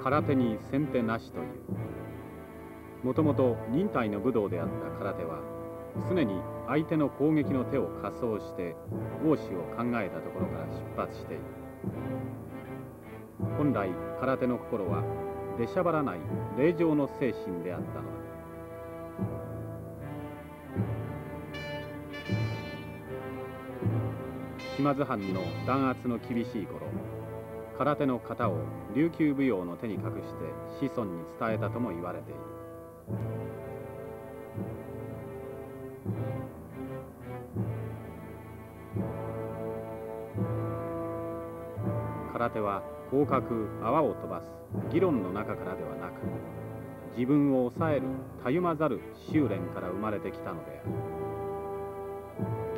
空手に先手なしという。もともと忍耐の武道であった空手は、常に相手の攻撃の手を仮想して応酬を考えたところから出発している。本来空手の心は出しゃばらない礼状の精神であったのだ。島津藩の弾圧の厳しい頃、空手の型を琉球舞踊の手に隠して子孫に伝えたとも言われている。空手は広角泡を飛ばす議論の中からではなく、自分を抑えるたゆまざる修練から生まれてきたのである。